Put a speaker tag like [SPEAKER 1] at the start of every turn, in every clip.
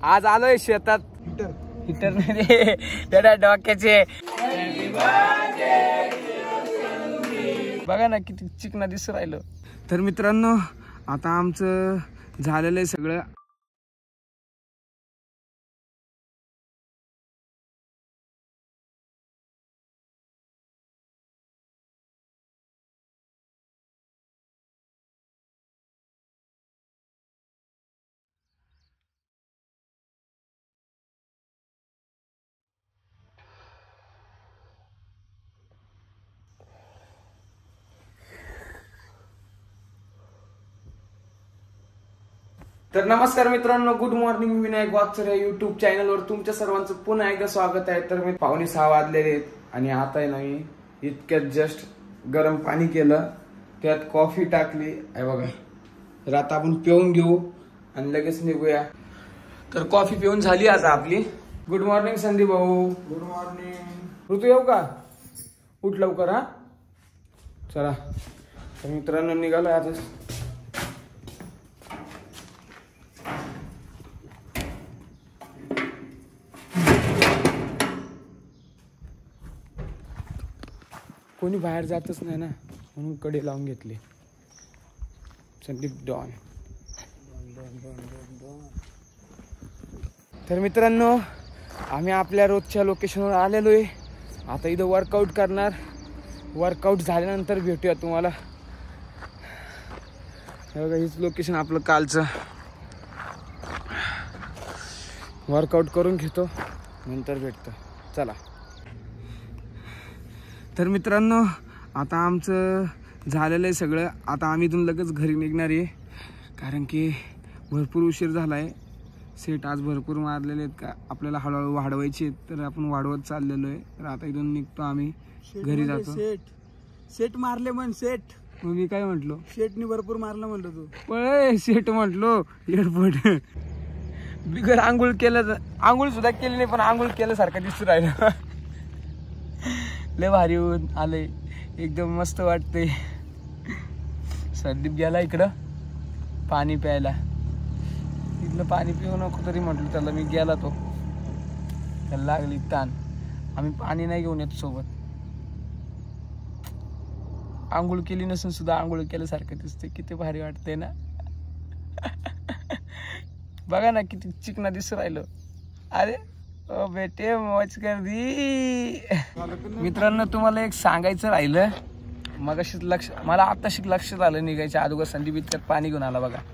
[SPEAKER 1] आज आलोय शेतात हिटर मध्ये त्या डोक्याचे बघा ना किती चिकना दिसू राहिलं। तर मित्रांनो आता आमचं झालेलं आहे सगळं। तर नमस्कार मित्रांनो, गुड मॉर्निंग। विनायक वागचर या युट्यूब चॅनलवर तुमच्या सर्वांचं पुन्हा एकदा स्वागत आहे। तर मी 5:45 वाजलेले आहेत आणि आता आहे ना मी इतक्यात जस्ट गरम पाणी केलं, त्यात कॉफी टाकली आहे बघा। तर आता आपण पिऊन घेऊ आणि लगेच निघूया। तर कॉफी पिऊन झाली आता आपली। गुड मॉर्निंग संदीप भाऊ। Good morning. ऋतू येऊ का? उठ लवकर हा। चला तर मित्रांनो निघालो आता। कोणी बाहेर जातच नाही ना, म्हणून कडे लावून घेतले। संदीप डॉन। तर मित्रांनो आम्ही आपल्या रोजच्या लोकेशनवर आलेलो आहे। आता इथं वर्कआउट करणार। वर्कआउट झाल्यानंतर भेटूया तुम्हाला। हे बघा हीच लोकेशन आपलं कालचं। वर्कआउट करून घेतो नंतर भेटतो, चला। तर मित्रांनो आता आमचं झालेलं आहे सगळं। आता आम्ही इथून लगेच घरी निघणार आहे, कारण की भरपूर उशीर झाला आहे। सेट आज भरपूर मारलेले आहेत का आपल्याला हळूहळू वाढवायचे आहेत, तर आपण वाढवत चाललेलो आहे। तर आता इथून निघतो आम्ही, घरी जातो।
[SPEAKER 2] सेट मारले म्हण सेट।
[SPEAKER 1] मग मी काय म्हटलो?
[SPEAKER 2] शेटनी भरपूर मारलं म्हणलं तू।
[SPEAKER 1] पळे सेट म्हटलो एअरपोर्ट। बिगर आंघोळ केलं, आंघोळ सुद्धा केली नाही पण आंघोळ केल्यासारखं दिसू राहिलं। लय भारी होऊन आले, एकदम मस्त वाटते। संदीप गेला इकडं पाणी प्यायला। इथलं पाणी पिऊ नको तरी म्हटलं त्याला, मी गेला तो, त्याला लागली ताण। आम्ही पाणी नाही घेऊन येत सोबत। आंघोळ केली नसून सुद्धा आंघोळ केल्यासारखं दिसते, किती भारी वाटते ना। बघा ना किती चिकना दिसू राहिलं। अरे ओ बेटे मौज कर दी। मित्रांनो तुम्हाला एक सांगायचं राहिलं, मग मला आताशी लक्षात आलं निघायच्या अगोदर संदीप इतक्यात पाणी घेऊन आला बघा।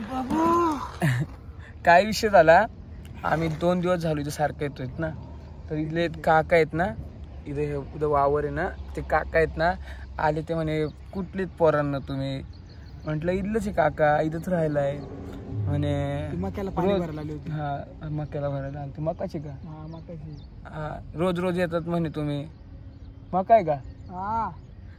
[SPEAKER 1] काय विषय झाला, आम्ही 2 दिवस झालो इथे सारखं येतोय ना। तर इथले काका आहेत ना, इथे वावर आहे ना, ते काका आहेत ना, आले ते म्हणे कुठलेच पोरांना तुम्ही? म्हटलं इथलंच आहे काका, इथंच राहिलाय म्हणे।
[SPEAKER 2] मक्याला पाणी भरायला आली होती।
[SPEAKER 1] हा मक्याला भरायला आली। मकाची का?
[SPEAKER 2] हा मकाची।
[SPEAKER 1] हा रोज रोज येतात म्हणे तुम्ही? मका आहे का?
[SPEAKER 2] हा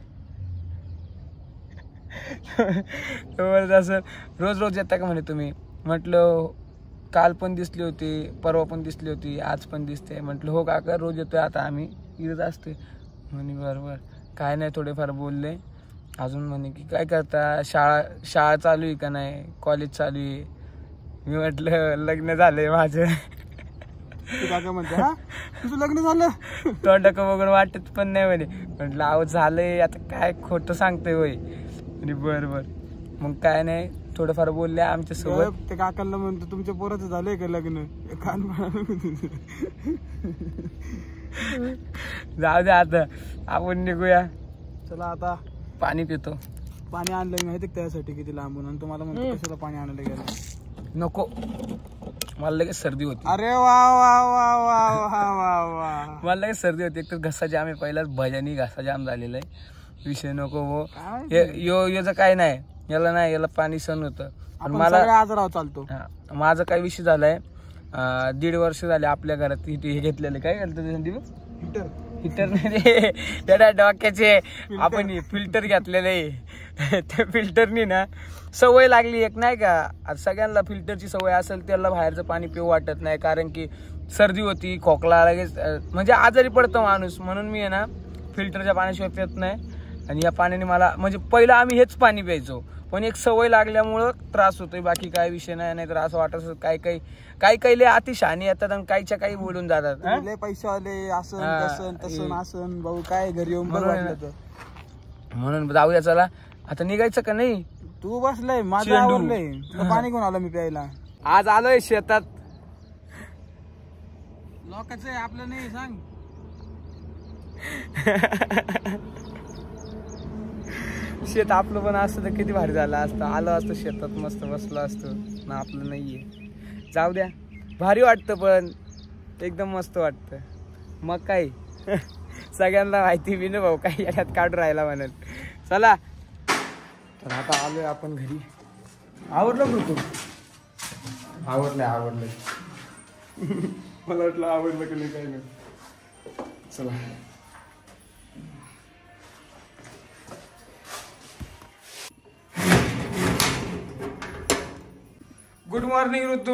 [SPEAKER 1] असं रोज रोज येता का म्हणे तुम्ही? म्हटलं काल पण दिसली होती, परवा पण दिसली होती, आज पण दिसते। म्हटलं हो काका रोज येतोय आता आम्ही, इथंच असते म्हणे। बरोबर काय नाही थोडेफार बोलले अजून। म्हणे की काय करता, शाळा चालू आहे का नाही, कॉलेज चालू आहे? मी म्हटलं लग्न झालंय माझं।
[SPEAKER 2] काका म्हणते हा तुझं लग्न झालं?
[SPEAKER 1] तोंडाक बघून वाटत पण नाही म्हणे। म्हटलं आहो झालंय, आता काय खोटं सांगतोय होय? आणि बर मग काय नाही थोडंफार बोलले आमच्या सोबत।
[SPEAKER 2] ते काकांना म्हणतो तुमच्या पोराचं झालंय का लग्न? कान
[SPEAKER 1] जाऊ दे आता आपण निघूया,
[SPEAKER 2] चला। आता
[SPEAKER 1] पाणी पितो।
[SPEAKER 2] पाणी आणलं माहिती त्यासाठी किती लांबून, आणि तुम्हाला म्हणतो कशाला पाणी आणायला गेलं?
[SPEAKER 1] नको मला लगेच सर्दी होती।
[SPEAKER 2] अरे वा वा वा वा वा वा वा,
[SPEAKER 1] मला लगेच सर्दी होती। एक तर घसा जाम आहे, पहिलाच भजनी घसा जाम झालेला आहे। विषय नको हो। याचं काय नाही, याला पाणी सहन होतं।
[SPEAKER 2] मला आजारावर चालतो।
[SPEAKER 1] माझा काय विषय झालाय, 1.5 वर्ष झाले आपल्या घरात हे घेतलेले। काय घालतं संदीप? हिटर नाही, त्या डोक्याचे आपण फिल्टर घेतलेले। त्या फिल्टरनी ना सवय लागली एक, नाही का? सगळ्यांना फिल्टरची सवय असेल त्याला बाहेरचं पाणी पिऊ वाटत नाही, कारण की सर्दी होती, खोकला लगेच, म्हणजे आजारी पडतो माणूस। म्हणून मी आहे ना फिल्टरच्या पाण्याशिवाय पित नाही। आणि या पाण्याने मला म्हणजे पहिलं आम्ही हेच पाणी प्यायचो, पण एक सवय लागल्यामुळं त्रास होतोय, बाकी काय विषय नाही. तर असं वाटत काही लय अति शहाणी येतात आणि काहीच्या काही बोलून जातात.
[SPEAKER 2] लय पैसे आले असं तसं असं भाऊ काय घरी येऊन बघ वाटलं तर.
[SPEAKER 1] म्हणून जाऊया चला. आता निघायचं का नाही?
[SPEAKER 2] तू बसलाय माझं आवडलंय, पाणी कोण आलं मी प्यायला.
[SPEAKER 1] आज आलोय शेतात.
[SPEAKER 2] लोकांचं आहे आपलं नाही सांग.
[SPEAKER 1] शेत आपलं पण असतं तर किती भारी झालं असतं. आलो असतं शेतात, मस्त बसलो असतो ना. आपलं नाहीये, जाऊ द्या. भारी वाटतं, पण एकदम मस्त वाटतं. मग काय सगळ्यांना माहिती विनू भाऊ काही याच्यात काढून राहिला म्हणाल. चला तर आता आलोय आपण घरी. आवडलं बरं तू? आवडलंय मला वाटलं आवडलं की नाही काही नाही. चला गुड मॉर्निंग ऋतू.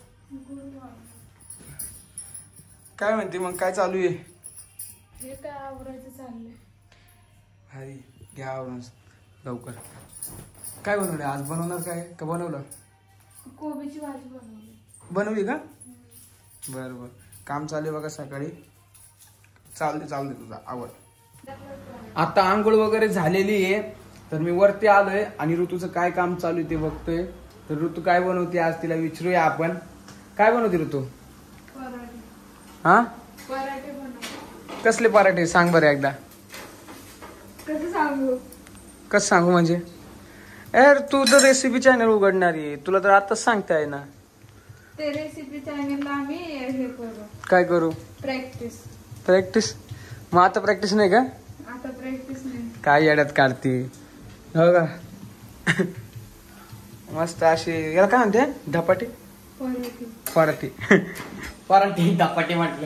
[SPEAKER 1] काय म्हणते मग, काय चालू आहे?
[SPEAKER 3] हे काय आवरायचं चाललंय.
[SPEAKER 1] अरे घ्या आवरून लवकर. काय बनवलं आज? बनवणार काय का बनवलं?
[SPEAKER 3] कोबीची भाजी
[SPEAKER 1] बनवली का? बरं बरं. काम चालू आहे बघा सकाळी. चालते तुझा आवड. आता आंघोळ वगैरे झालेली आहे, तर मी वरती आलोय आणि ऋतूचं काय काम चालू आहे ते बघतोय. तर ऋतू काय बनवते आज तिला विचारूया आपण. काय बनवते ऋतू?
[SPEAKER 3] पराठे.
[SPEAKER 1] हा
[SPEAKER 3] पराठे बनव.
[SPEAKER 1] कसले पराठे सांग बरं एकदा. कसं सांगू म्हणजे? यार तू तर रेसिपी चॅनल उघडणार आहे, तुला तर आताच सांगता आहे ना.
[SPEAKER 3] ते रेसिपी चॅनलला आम्ही हे करू.
[SPEAKER 1] काय करू? प्रॅक्टिस. मग आता प्रॅक्टिस नाही का?
[SPEAKER 3] आता प्रॅक्टिस नाही.
[SPEAKER 1] काय येड्यात काढते हो का? मस्त अशी याला काय म्हणते? धपाटी पराठी धपाटी म्हटलं.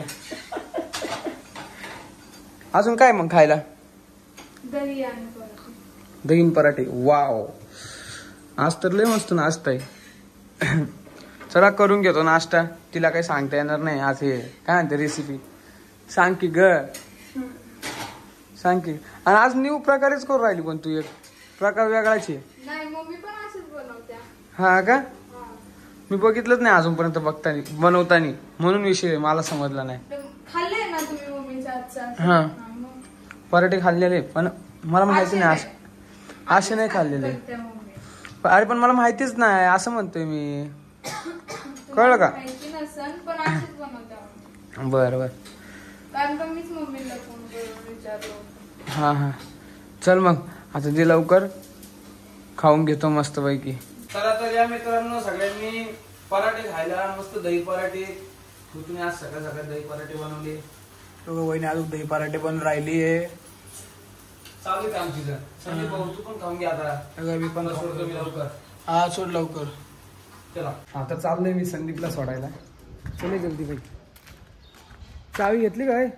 [SPEAKER 1] अजून काय मग खायला?
[SPEAKER 3] दही आणि पराठे.
[SPEAKER 1] दहीन पराठे. वाव, आज तर लय मस्त नाश्ता आहे. चला करून घेतो नाश्ता. तिला काही सांगता येणार नाही आज. हे काय म्हणते रेसिपी सांग की ग, सांग की. आणि आज न्यू प्रकारेच करून राहिली, पण तू एक प्रकार वेगळाच आहे.
[SPEAKER 3] नाही मम्मी पण अशीच बनवत्या.
[SPEAKER 1] हा का? मी बघितलंच नाही अजूनपर्यंत बनवतानी, म्हणून विषय मला समजला नाही.
[SPEAKER 3] खाल्ले ना तुम्ही मम्मीच्या हातचा?
[SPEAKER 1] हा पराठे खाल्लेले, पण मला माहिती नाही असे नाही खाल्लेले. अरे पण मला माहितीच नाही असं म्हणतोय मी. कळलं का?
[SPEAKER 3] माहिती नसेल पण अशीच बनवत्या.
[SPEAKER 1] बर बर.
[SPEAKER 3] कारण का मीच मम्मीला फोन करून विचारलो.
[SPEAKER 1] हा चल मग आता दे लवकर, खाऊन घेतो मस्त पैकी. चला तर या मित्रांनो, सगळ्यांनी पराठे खायला. मस्त दही पराठे. तुम्ही आज सकाळ दही पराठे बनवले.
[SPEAKER 2] वहिनी अजून दही पराठे पण राहिली आहे.
[SPEAKER 1] चालू काम तिथं. संदीप भाऊ तू पण खाऊन घ्या आता.
[SPEAKER 2] मी पण
[SPEAKER 1] सोडतो मी लवकर.
[SPEAKER 2] हा सोड लवकर.
[SPEAKER 1] चला आता चाललोय मी संदीपला सोडायला. चले जल्दी भाई. चावी घेतली काय?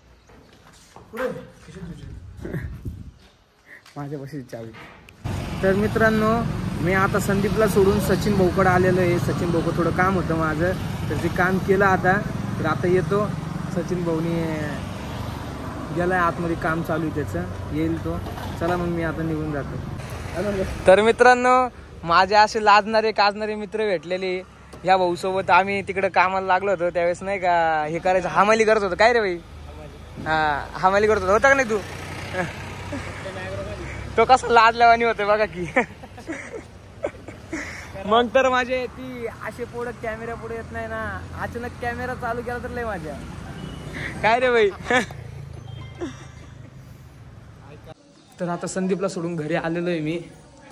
[SPEAKER 1] माझ्यापाशी चावी. तर मित्रांनो, मी आता संदीपला सोडून सचिन भाऊकडे आलेलो आहे. सचिन भाऊकडे थोडं काम होतं माझं, तर ते काम केलं आता. तर आता येतो. सचिन भाऊनी गेलाय आतमध्ये, काम चालू आहे त्याचं, येईल तो. चला मग मी आता निघून जातो. तर मित्रांनो, माझे असे काजणारे मित्र भेटलेले. या भाऊसोबत आम्ही तिकडे कामाला लागलो होतो त्यावेळेस, नाही का, हे करायचं, हमाली करत होतो. काय रे भाई? हा हमाली करत होता का नाही तू? तो कसा लाजल्यावानी होतो बघा की. मग तर माझे ती असे पुढे कॅमेरा पुढे येत नाही ना. अचानक कॅमेरा चालू केला तर लय माझ्या. काय रे भाई? तर आता संदीपला सोडून घरी आलेलो आहे मी.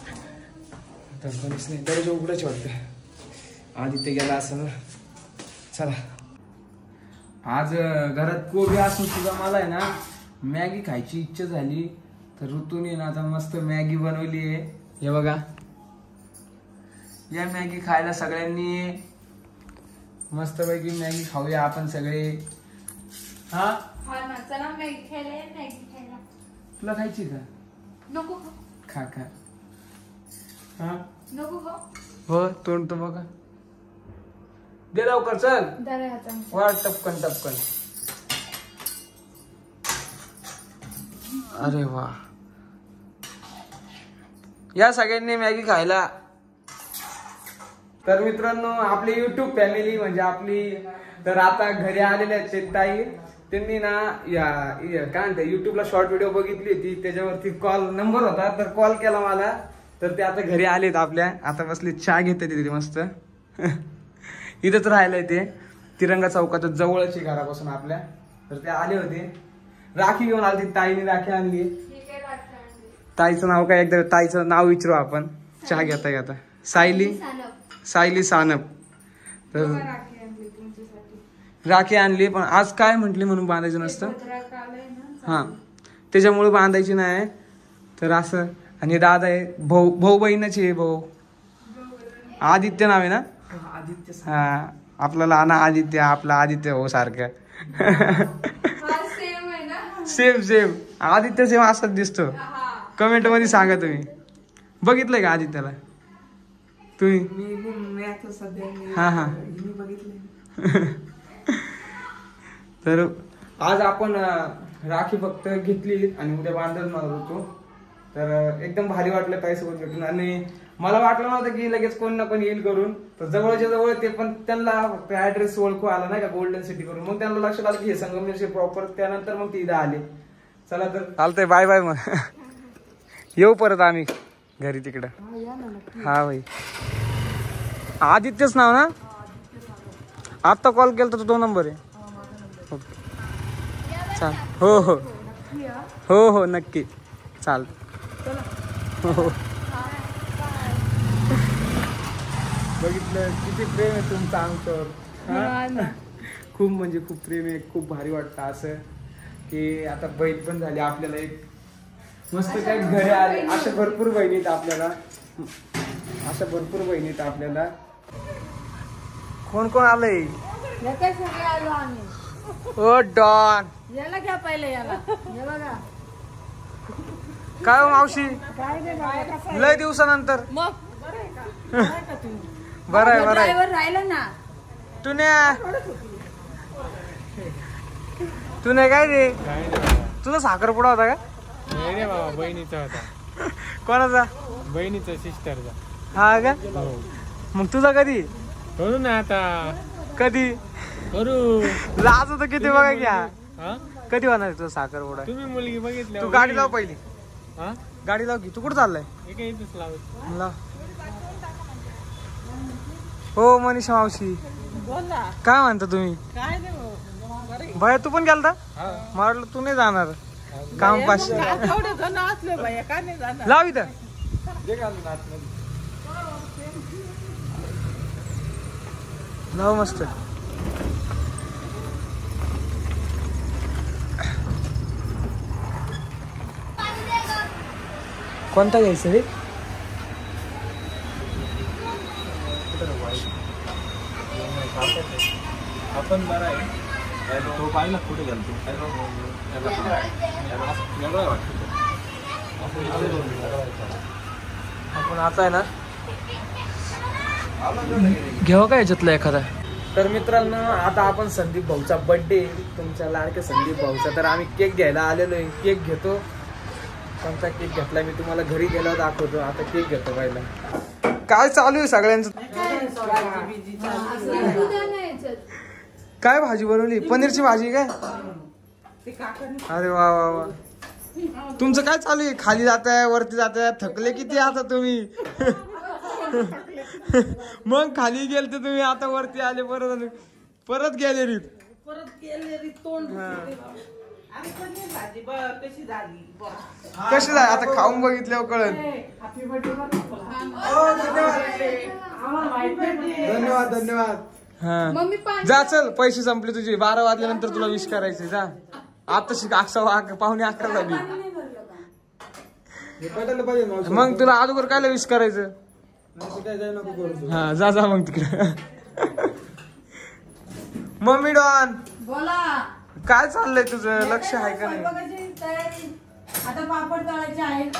[SPEAKER 1] नाही दरवाजा उघडच वाटतं. आदित्य गेला असं. चला आज घरात कोबी असून सुद्धा मला आहे ना मॅगी खायची इच्छा झाली. तर ऋतूने ना आता मस्त मॅगी बनवली आहे. हे बघा, या मॅगी खायला सगळ्यांनी मस्त पैकी मॅगी खाऊया आपण सगळे. हा
[SPEAKER 3] चला मॅगी खायला.
[SPEAKER 1] तुला खायची का?
[SPEAKER 3] नको.
[SPEAKER 1] खा. हा
[SPEAKER 3] नको.
[SPEAKER 1] हो तोंड तो बघा. दे लवकर चल. वाट टपकन. अरे वा, या सगळ्यांनी मॅगी खायला. तर मित्रांनो आपली युट्यूब फॅमिली म्हणजे आपली तर आता घरी आलेले आहेत ते ताई. त्यांनी ना काय म्हणते युट्यूबला शॉर्ट व्हिडिओ बघितली होती, त्याच्यावरती कॉल नंबर होता तर कॉल केला मला. तर ते आता घरी आलेत आपल्या. आता बसले चहा घेते तिथे मस्त. इथंच राहिलंय ते तिरंगा चौकात जवळच घरापासून आपल्या. तर ते आले होते, राखी घेऊन आली. ताईने राखी आणली. ताईचं नाव काय एकदा ताईचं नाव विचारू आपण चहा घेता घेता. सायली सानप. तर राखी आणली, पण आज काय म्हंटली म्हणून बांधायचं नसतं. हा त्याच्यामुळे बांधायची नाही. तर असं. आणि दादा आहे भाऊ बहिणीची आहे. भाऊ आदित्य नाव आहे ना. हा आपला लहान आदित्य, आपला आदित्य भाऊ सारखं. सेम आदित्य सेम असाच दिसतो. कमेंट मध्ये सांगा तुम्ही बघितलंय का आदित्यला तुम्ही. हा तर आज आपण राखी फक्त घेतली आणि उद्या बांधणार होतो. तर एकदम भारी वाटलं ताईसोबत भेटून. आणि मला वाटलं नव्हतं की लगेच कोण ना कोण येईल करून. तर जवळच्या जवळ ते पण त्यांना फक्त ऍड्रेस ओळखू आला नाही का गोल्डन सिटी करून. मग त्यांना लक्षात आलं की हे संगमनेरचे प्रॉपर. त्यानंतर मग ते इथं आले. चला तर चालतंय बाय बाय. मग येऊ परत आम्ही घरी तिकडं. हा भाई आदित्यच नाव ना. आता कॉल केला तर तो नंबर आहे. चाल हो नक्की चाल. हो बघितलं किती प्रेम आहे तुमचं आमच्यावर. खूप म्हणजे खूप प्रेम आहे. खूप भारी वाटतं असं की आता बहीण पण झाली आपल्याला एक. मस्त काय घरी आले. अशा भरपूर बहिणी आहेत आपल्याला. कोण कोण आलंय.
[SPEAKER 3] आलो आम्ही.
[SPEAKER 1] ओ डॉन
[SPEAKER 3] याला घ्या पहिले याला. हे बघा
[SPEAKER 1] काय हो मावशी लय दिवसानंतर.
[SPEAKER 3] मग
[SPEAKER 1] बरं आहे
[SPEAKER 3] ड्रायव्हर राहिला ना.
[SPEAKER 1] तुने काय रे तुझा साखरपुडा होता का.
[SPEAKER 2] नाही रे बाबा बहिणीचा होता.
[SPEAKER 1] कोणाचा.
[SPEAKER 2] बहिणीचा सिस्टरचा.
[SPEAKER 1] हा का. मग तुझा कधी
[SPEAKER 2] करू ना आता.
[SPEAKER 1] कधी
[SPEAKER 2] करू.
[SPEAKER 1] लाज होतं किती बघा घ्या. कधी होणार तुझा साखरपुडा.
[SPEAKER 2] तुम्ही मुलगी बघितली.
[SPEAKER 1] तू गाडी लाव पहिली.
[SPEAKER 2] हा
[SPEAKER 1] गाडी लाव की. तू कुठं चाललाय.
[SPEAKER 2] इथेच लावत.
[SPEAKER 1] लाव. हो मनीषा मावशी काय म्हणता तुम्ही. भया तू पण गेलता. मला वाटलं तू नाही जाणार. काम पाचशे लाव इथं. लाव मस्त. कोणता घ्यायचं रे.
[SPEAKER 2] आपण बरं आहे. तो पाहिला कुठे गेला
[SPEAKER 1] आपण आता आहे ना घेऊ का याच्यातला एखादा. तर मित्रांनो आता आपण संदीप भाऊचा बर्थडे तुमच्या लाडक्या संदीप भाऊचा. तर आम्ही केक घ्यायला आलेलो आहे. केक घेतो. कोणता केक घेतला मी तुम्हाला घरी गेल्यावर दाखवतो. आता केक घेतो पहिला. काय चालू आहे सगळ्यांचं. काय भाजी बनवली. पनीरची भाजी काय. अरे वा वा वा. तुमचं काय चालू आहे. खाली जाताय वरती जाताय. थकले किती आता तुम्ही. मग खाली गेलते तुम्ही आता वरती आले. परत गॅलरीत. कशी झाली आता खाऊन बघितल्यावर कळलं. धन्यवाद धन्यवाद. हा जा चल. पैसे संपले तुझे. 12 वाजल्यानंतर तुला विश करायचे. जा आता पाहुणे 11 झाली. मग तुला अगोदर काय विश करायचं. हा जा जा मग तिकडे. मम्मी डॉन
[SPEAKER 3] बोला
[SPEAKER 1] काय चाललंय तुझं. लक्ष आहे का नाही.
[SPEAKER 3] आता पापड तळायचे आहे.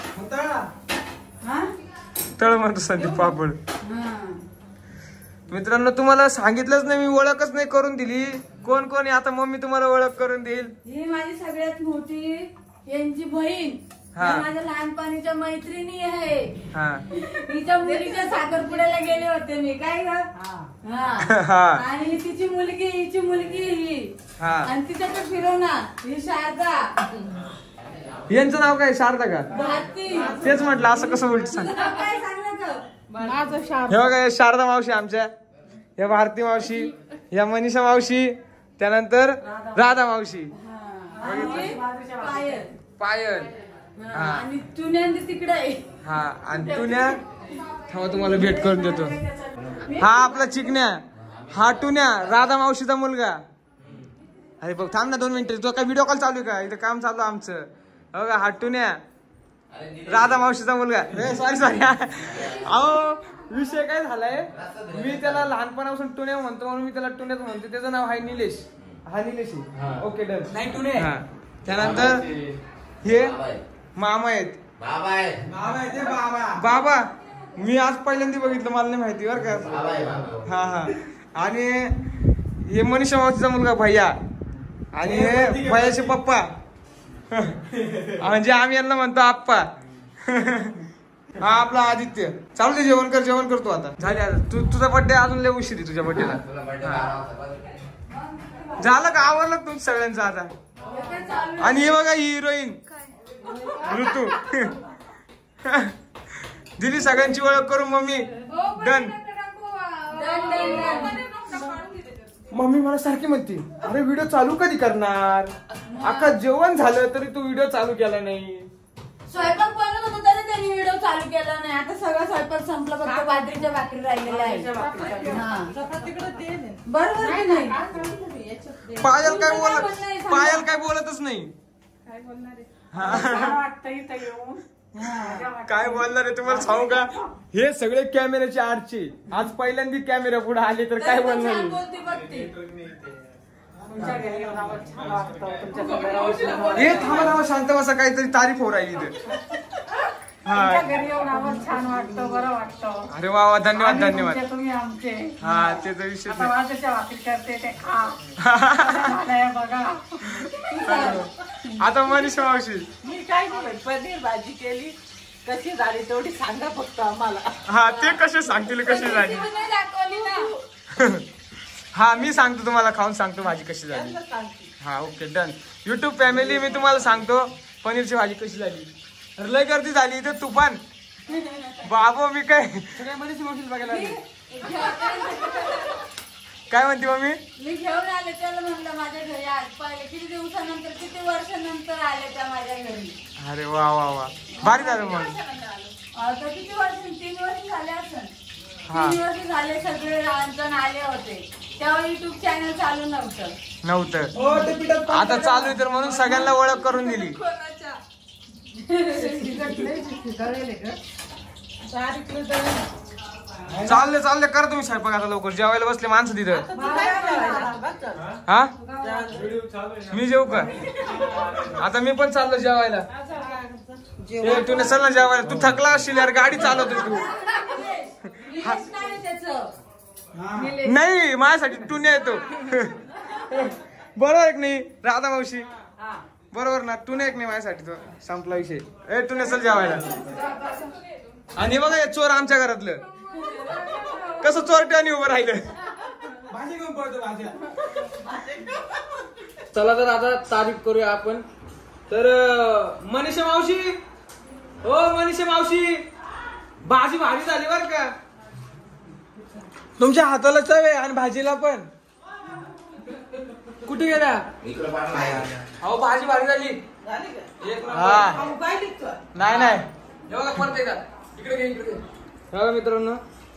[SPEAKER 1] तळ म्हणतो संदीप पापड. मित्रांनो तुम्हाला सांगितलंच नाही मी. ओळखच नाही करून दिली. कोण कोण आता मम्मी तुम्हाला ओळख करून देईल.
[SPEAKER 3] ही माझी सगळ्यात मोठी यांची बहीण.
[SPEAKER 1] हा.
[SPEAKER 4] माझ्या लहानपणीच्या मैत्रिणी आहे.
[SPEAKER 1] हा
[SPEAKER 4] तिच्या मुलीच्या साखरपुड्याला गेले होते मी. काय ग?
[SPEAKER 1] हा.
[SPEAKER 4] आणि तिची मुलगी हिची मुलगी ही
[SPEAKER 1] हा.
[SPEAKER 4] आणि तिच्याकडे फिरवणार ही शारदा.
[SPEAKER 1] यांचं नाव काय शारदा का?
[SPEAKER 4] भारती.
[SPEAKER 1] तेच म्हटलं असं कसं उलट सांग.
[SPEAKER 4] तुझं नाव काय सांगलं ग?
[SPEAKER 3] माझं
[SPEAKER 1] हे बघा हे शारदा मावशी आमच्या, या भारती मावशी, या मनीषा मावशी, त्यानंतर राधा मावशी,
[SPEAKER 4] आणि पायल.
[SPEAKER 1] पायल. हा.
[SPEAKER 4] आणि चुन्यांदी तिकडे आहे.
[SPEAKER 1] हा आणि टुन्या थांबा तुम्हाला भेट करून देतो. हा आपला चिकण्या, हा टुन्या राधा मावशीचा मुलगा. अरे बघ थांब ना 2 मिनिटं, तो काय व्हिडिओ कॉल चालू आहे का? इथं काम चालू आमचं. बघा हा टुन्या राधा मावशीचा मुलगा. सॉरी अहो विषय काय झालाय, मी त्याला लहानपणापासून टुन्या म्हणतो म्हणून मी त्याला टुन्याच म्हणतो. त्याचं नाव आहे निलेश. हा निलेश आहे. Okay done.
[SPEAKER 2] नाही टुने
[SPEAKER 1] हा त्यानंतर हे मामा आहेत.
[SPEAKER 5] बाबा आहे.
[SPEAKER 2] बाबा आहे ते बाबा.
[SPEAKER 1] बाबा मी आज पहिल्यांदा बघितलं, मला नाही माहिती बरं का.
[SPEAKER 5] बाबा आहे, बाबा.
[SPEAKER 1] हा हा. आणि हे मनीषा मावशीचा मुलगा भैया आणि हे भैयाचे पप्पा म्हणजे आम्ही यांना म्हणतो आप्पा. हा आपला आदित्य. चालू दे जेवण करतो आता. झाले आता तुझा बर्थडे अजून लय उशीर आहे तुझ्या बर्थडेला.
[SPEAKER 5] तुला birthday 12 वाजता.
[SPEAKER 1] झालं का? आवरलं तुमचं सगळ्यांचं आता. आणि हे बघा ही हिरोईन ऋतू. दिली सगळ्यांची ओळख करून मम्मी. डन. मम्मी मला सारखी म्हणते अरे व्हिडिओ चालू कधी करणार? अख्खा जेवण झालं तरी तू व्हिडिओ चालू केला नाही.
[SPEAKER 4] स्वयंपाक बनवत होतो तरी त्यांनी व्हिडिओ चालू केला नाही. आता सगळं स्वयंपाक संपलं, फक्त बाजरीच्या भाकरी राहिलेल्या आहे. हा. बरोबर की नाही?
[SPEAKER 1] पायल काय बोलतच नाही. काय बोलणार आहे तुम्हाला सांगू का? हे सगळे कॅमेऱ्याचे आरचे आज पहिल्यांदा कॅमेरा पुढे आले तर काय बोलणार
[SPEAKER 4] छान
[SPEAKER 1] आहे?
[SPEAKER 4] बोलते बघ ती.
[SPEAKER 1] हे थांबा शांत बसा, काहीतरी तारीफ हो राहिली इथे. हा
[SPEAKER 3] घरी येऊन आम्हाला छान वाटतं, बरं वाटतं.
[SPEAKER 1] अरे वा वा धन्यवाद
[SPEAKER 3] आणि
[SPEAKER 1] धन्यवाद.
[SPEAKER 3] तुमचे तुम्ही आमचे.
[SPEAKER 1] हा त्याचा विषय
[SPEAKER 3] आता
[SPEAKER 1] नाही.
[SPEAKER 3] माझ्या भाकरी करते ते खा. झालंय बघा.
[SPEAKER 1] आता मनीषा मावशी.
[SPEAKER 6] मी काय नाही पनीर भाजी केली, कशी झाली तेवढी सांगा फक्त आम्हाला.
[SPEAKER 1] हा ते कसे सांगतील कशी झाली.
[SPEAKER 4] ती नाही दाखवली ना.
[SPEAKER 1] हा मी सांगतो तुम्हाला, खाऊन सांगतो भाजी कशी झाली.
[SPEAKER 6] त्यांना सांगते.
[SPEAKER 1] हा ओके डन. युट्यूब फॅमिली मी तुम्हाला सांगतो पनीरची भाजी कशी झाली. लय गर्दी झाली इथे तुफान. बाबो मी काय
[SPEAKER 2] सगळ्या मनीषा मावशीला बघायला आले.
[SPEAKER 1] काय म्हणते मम्मी?
[SPEAKER 4] मी घेऊन आले त्याला म्हणलं माझ्या घरी आज पहिले किती दिवसानंतर, किती वर्षानंतर आले त्या माझ्या घरी.
[SPEAKER 1] अरे वा वा वा भारी झालं मग.
[SPEAKER 4] आता किती वर्ष, 3 वर्ष झाले असं.
[SPEAKER 1] हा.
[SPEAKER 4] 3 वर्ष झाले सगळे जण आले होते. तेव्हा युट्यूब चॅनल चालू नव्हतं.
[SPEAKER 2] हो ते पिठात
[SPEAKER 1] आता चालू आहे तर म्हणून सगळ्यांना ओळख करून दिली. चालले करा तुम्ही स्वयंपाक आता लवकर. जेवायला बसले माणसं तिथं. हा मी जेवू का? आता मी पण चाललो जेवायला. तू नसेल ना जेवायला, तू थकला असशील यार, गाडी चालवतो तू.
[SPEAKER 4] निलेश नाही त्याचं.
[SPEAKER 1] नाही माझ्यासाठी टुन्या येतो. बरोबर एक नाही राधा मावशी? बरोबर ना, टुन्या एक नाही माझ्यासाठी. तो संपला विषय. ए टुन्या चल जेवायला. आणि बघा हे चोर आमच्या घरातलं कसं चोरट्याने उभं राहिलं.
[SPEAKER 2] भाजी घेऊन पळतो भाज्या.
[SPEAKER 1] चला तर आता तारीफ करूया आपण. तर मनीषा मावशी, हो मनीषा मावशी, भाजी भारी झाली बर का. तुमच्या हाताला चव आहे आणि भाजीला पण. कुठे गेल्या?
[SPEAKER 5] इकडं पाठवा.
[SPEAKER 1] अहो भाजी भारी झाली.
[SPEAKER 6] झाली का?
[SPEAKER 1] एक हा
[SPEAKER 6] अहो, काय निघतो?
[SPEAKER 1] नाही एवढा परत का इकडे घे. बघा मित्रांनो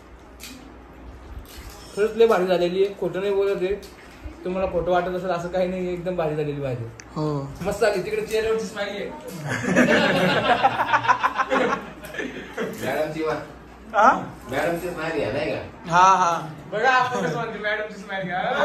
[SPEAKER 1] खरंच लय भारी झालेली आहे. खोटं नाही बोलत आहे. तुम्हाला खोटं वाटत असेल असं काही नाही. एकदम भारी झालेली भाजी. हो मस्त झाली. तिकडे चेहऱ्यावरची स्माइली आहे.
[SPEAKER 5] मॅडमची वा.
[SPEAKER 1] हा
[SPEAKER 5] मॅडमची स्माइली आहे नाही का?
[SPEAKER 1] हा बघा आपण कसं म्हणतो मॅडमची स्माइली.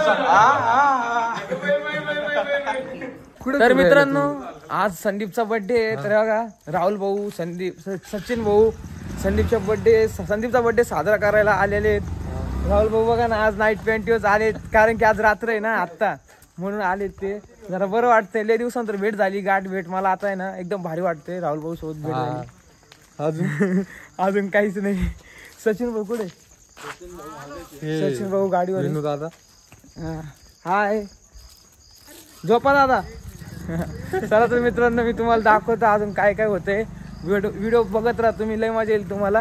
[SPEAKER 1] तर मित्रांनो आज संदीपचा बर्थडे आहे. तर बघा राहुल भाऊ, सचिन भाऊ संदीपचा बर्थडे साजरा करायला आलेले आहेत. राहुल भाऊ बघा ना आज नाईट पॅन्टीवर आले कारण की आज रात्र आहे ना. आत्ता म्हणून आले ते. जरा बरं वाटतंय, लय दिवसानंतर भेट झाली, गाठ भेट. मला आता आहे ना एकदम भारी वाटतंय. राहुल भाऊ सोबत भेट झाली. अजून अजून काहीच नाही. सचिन भाऊ कुठे? सचिन भाऊ गाडीवर दादा. हाय झोपा दादा. चला तर मित्रांनो मी तुम्हाला दाखवतो अजून काय काय होतंय. व्हिडिओ बघत राहा तुम्ही, लय मजा येईल तुम्हाला.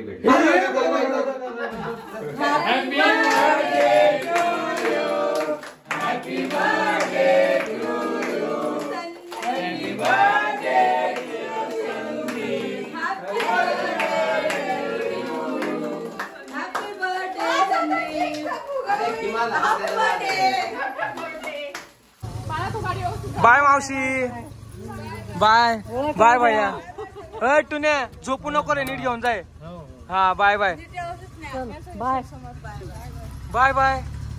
[SPEAKER 1] बाय मावशी. बाय बाय भैया. टुने झोपू नको रे, नीट घेऊन जाय. हा bye bye bye bye bye.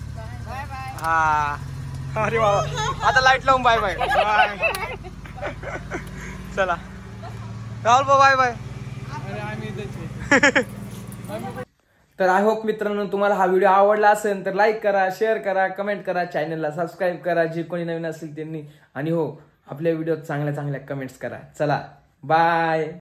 [SPEAKER 1] हा अरे बाबा आता लाईट लावून बाय बाय. चला राहुल भाऊ बाय बाय. तर आय होप मित्रांनो तुम्हाला हा व्हिडिओ आवडला असेल तर लाईक करा, शेअर करा, कमेंट करा, चॅनलला सबस्क्राईब करा जे कोणी नवीन असेल त्यांनी. आणि हो आपल्या व्हिडिओत चांगल्या चांगल्या कमेंट्स करा. चला बाय.